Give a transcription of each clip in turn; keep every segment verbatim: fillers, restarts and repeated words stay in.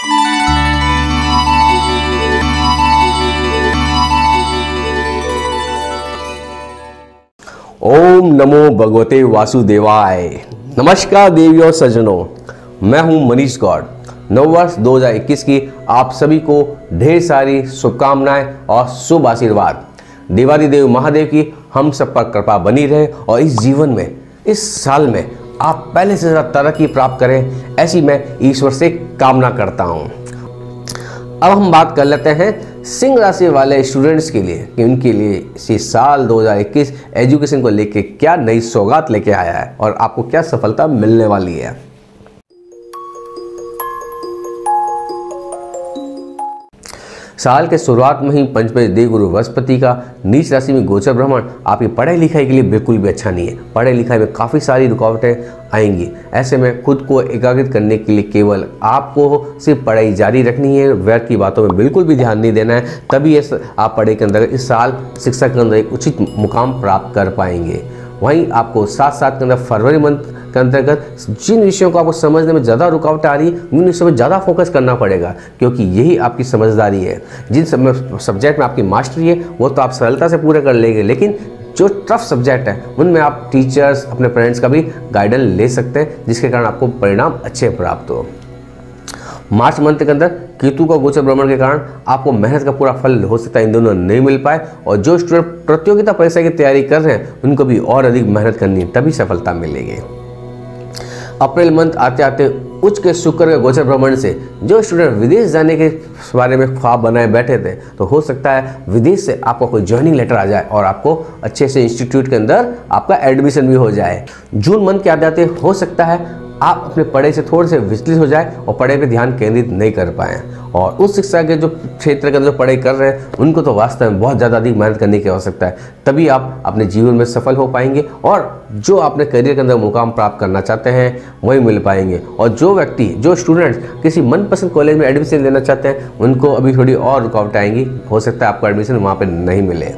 ओम नमो भगवते वासुदेवाय। नमस्कार देवी और सज्जनों, मैं हूं मनीष गौड़। नववर्ष दो हज़ार इक्कीस की आप सभी को ढेर सारी शुभकामनाएं और शुभ आशीर्वाद। देवादिदेव महादेव की हम सब पर कृपा बनी रहे और इस जीवन में, इस साल में आप पहले से ज़्यादा तरक्की प्राप्त करें, ऐसी मैं ईश्वर से कामना करता हूं। अब हम बात कर लेते हैं सिंह राशि वाले स्टूडेंट्स के लिए कि उनके लिए इस साल दो हज़ार इक्कीस एजुकेशन को लेके क्या नई सौगात लेके आया है और आपको क्या सफलता मिलने वाली है। साल के शुरुआत में ही पंचमे देवगुरु बृहस्पति का नीच राशि में गोचर भ्रमण आपकी पढ़ाई लिखाई के लिए बिल्कुल भी अच्छा नहीं है। पढ़ाई लिखाई में काफ़ी सारी रुकावटें आएंगी। ऐसे में खुद को एकाग्रित करने के लिए केवल आपको सिर्फ पढ़ाई जारी रखनी है, व्यर्थ की बातों में बिल्कुल भी ध्यान नहीं देना है, तभी इस आप पढ़ाई के अंदर इस साल शिक्षा के अंदर एक उचित मुकाम प्राप्त कर पाएंगे। वहीं आपको साथ साथ के अंदर फरवरी मंथ के अंतर्गत जिन विषयों को आपको समझने में ज़्यादा रुकावट आ रही है उन विषयों में ज़्यादा फोकस करना पड़ेगा, क्योंकि यही आपकी समझदारी है। जिन सब्जेक्ट में आपकी मास्टरी है वो तो आप सरलता से पूरे कर लेंगे, लेकिन जो टफ सब्जेक्ट है उनमें आप टीचर्स, अपने पेरेंट्स का भी गाइडेंस ले सकते हैं, जिसके कारण आपको परिणाम अच्छे प्राप्त हो। मार्च मंथ के अंदर केतु का गोचर भ्रमण के कारण आपको मेहनत का पूरा फल हो सकता है इन दोनों नहीं मिल पाए, और जो स्टूडेंट प्रतियोगिता परीक्षा की तैयारी कर रहे हैं उनको भी और अधिक मेहनत करनी है, तभी सफलता मिलेगी। अप्रैल मंथ आते आते उच्च के शुक्र के गोचर भ्रमण से जो स्टूडेंट विदेश जाने के बारे में ख्वाब बनाए बैठे थे, तो हो सकता है विदेश से आपका कोई ज्वाइनिंग लेटर आ जाए और आपको अच्छे से इंस्टीट्यूट के अंदर आपका एडमिशन भी हो जाए। जून मंथ के आते आते हो सकता है आप अपने पढ़ाई से थोड़े से विचलित हो जाए और पढ़ाई पे ध्यान केंद्रित नहीं कर पाएँ, और उस शिक्षा के जो क्षेत्र के अंदर पढ़ाई कर रहे हैं उनको तो वास्तव में बहुत ज़्यादा अधिक मेहनत करने की आवश्यकता है, तभी आप अपने जीवन में सफल हो पाएंगे और जो अपने करियर के अंदर मुकाम प्राप्त करना चाहते हैं वही मिल पाएंगे। और जो व्यक्ति, जो स्टूडेंट्स किसी मनपसंद कॉलेज में एडमिशन लेना चाहते हैं उनको अभी थोड़ी और रुकावट आएंगी, हो सकता है आपको एडमिशन वहाँ पर नहीं मिले।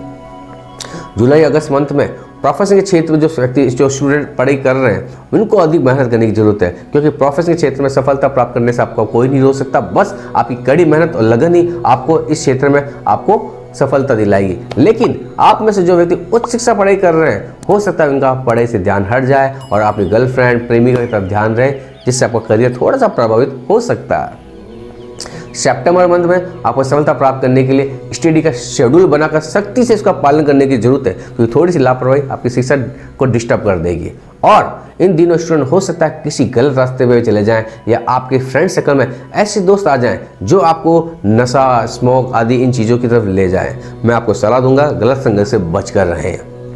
जुलाई अगस्त मंथ में प्रोफेशन के क्षेत्र में जो व्यक्ति, जो स्टूडेंट पढ़ाई कर रहे हैं उनको अधिक मेहनत करने की जरूरत है, क्योंकि प्रोफेशन के क्षेत्र में सफलता प्राप्त करने से आपको कोई नहीं रोक सकता। बस आपकी कड़ी मेहनत और लगन ही आपको इस क्षेत्र में आपको सफलता दिलाएगी। लेकिन आप में से जो व्यक्ति उच्च शिक्षा पढ़ाई कर रहे हैं, हो सकता है उनका पढ़ाई से ध्यान हट जाए और आपकी गर्लफ्रेंड, प्रेमिका की तरफ ध्यान रहे, जिससे आपका करियर थोड़ा सा प्रभावित हो सकता है। सितंबर मंथ में आपको सफलता प्राप्त करने के लिए स्टडी का शेड्यूल बनाकर सख्ती से इसका पालन करने की जरूरत है, क्योंकि थोड़ी सी लापरवाही आपकी शिक्षा को डिस्टर्ब कर देगी। और इन दिनों स्टूडेंट हो सकता है किसी गलत रास्ते में चले जाएं, या आपके फ्रेंड सर्कल में ऐसे दोस्त आ जाएं जो आपको नशा, स्मोक आदि इन चीज़ों की तरफ ले जाएं। मैं आपको सलाह दूंगा गलत संगत से बच कर रहें।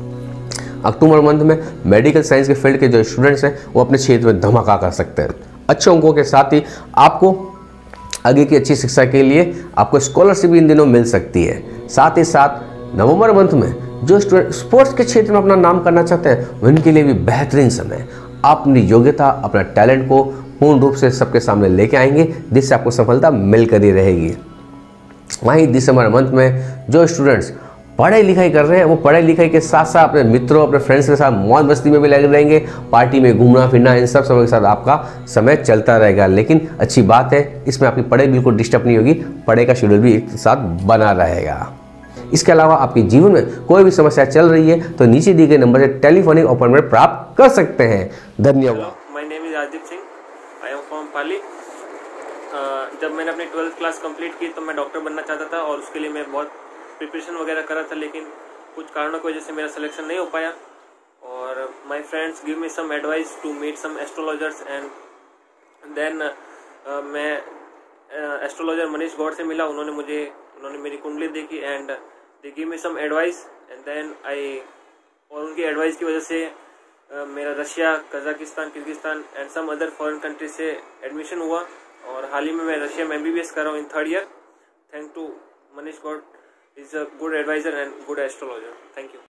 अक्टूबर मंथ में मेडिकल साइंस के फील्ड के जो स्टूडेंट्स हैं वो अपने क्षेत्र में धमाका कर सकते हैं। अच्छे अंकों के साथ ही आपको आगे की अच्छी शिक्षा के लिए आपको स्कॉलरशिप भी इन दिनों मिल सकती है। साथ ही साथ नवंबर मंथ में जो स्टूडेंट स्पोर्ट्स के क्षेत्र में अपना नाम करना चाहते हैं उनके लिए भी बेहतरीन समय है। आप अपनी योग्यता, अपना टैलेंट को पूर्ण रूप से सबके सामने लेके आएंगे, जिससे आपको सफलता मिलकर ही रहेगी। वहीं दिसंबर मंथ में जो स्टूडेंट्स पढ़ाई लिखाई कर रहे हैं वो पढ़ाई लिखाई के साथ साथ अपने मित्रों, अपने फ्रेंड्स के साथ मौज मस्ती में भी लगे रहेंगे, पार्टी में घूमना फिरना, इन सब समय के साथ आपका समय चलता रहेगा। लेकिन अच्छी बात है, इसमें आपकी पढ़ाई बिल्कुल डिस्टर्ब नहीं होगी, पढ़ाई का शेड्यूल भी एक साथ बना रहेगा। इसके अलावा आपके जीवन में कोई भी समस्या चल रही है तो नीचे दिए गए नंबर से टेलीफोनिक अपॉइंटमेंट प्राप्त कर सकते हैं। धन्यवाद। My name is Rajdeep Singh, I am from Pali. जब मैंने अपनी ट्वेल्थ क्लास कंप्लीट की तो मैं डॉक्टर बनना चाहता था और उसके लिए मैं बहुत प्रिपरेशन वगैरह करा था, लेकिन कुछ कारणों की वजह से मेरा सिलेक्शन नहीं हो पाया। और my friends give me some advice to meet some astrologers and then मैं एस्ट्रोलॉजर मनीष गौड़ से मिला। उन्होंने मुझे उन्होंने मेरी कुंडली देखी and they give me some advice and then I और उनकी एडवाइस की वजह से uh, मेरा Russia, Kazakhstan, Kyrgyzstan and some other foreign country से एडमिशन हुआ, और हाल ही में मैं रशिया में एम बी बी एस कर रहा हूँ in third year. Thank to Manish Gaur is a good advisor and good astrologer. Thank you.